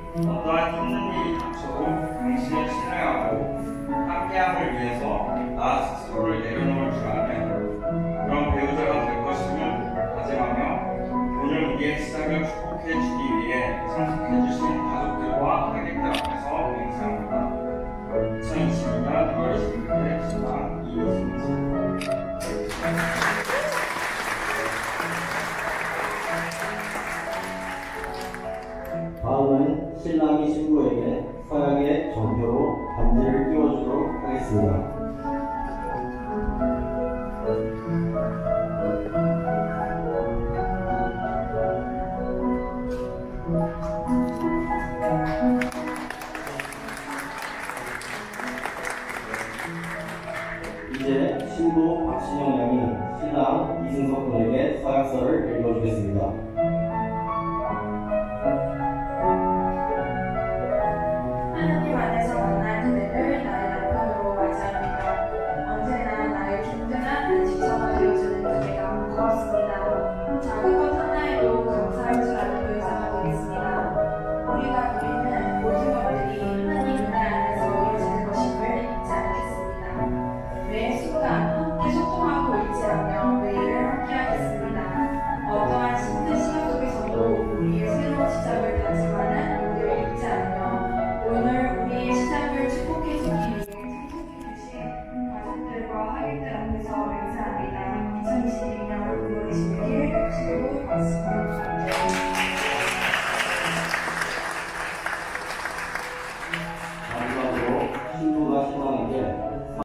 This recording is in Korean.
어떠한 힘든 일이 닥쳐도 당신을 신뢰하고 함께함을 위해서 나 스스로를 내려놓을 줄 아는 그런 배우자가 될 것임을 다짐하며 오늘 우리의 시작을 축복해 주기 위해 참석해 주신 가족들과 하객들 앞에서 맹세합니다. 2022년 2월 26일 신랑 이희승입니다. 다음은 신랑이 신부에게 서약의 전표로 반지를 끼워주도록 하겠습니다. 이제 신부 박신영 양이 신랑 이승석 군에게 서약서를 읽어주겠습니다.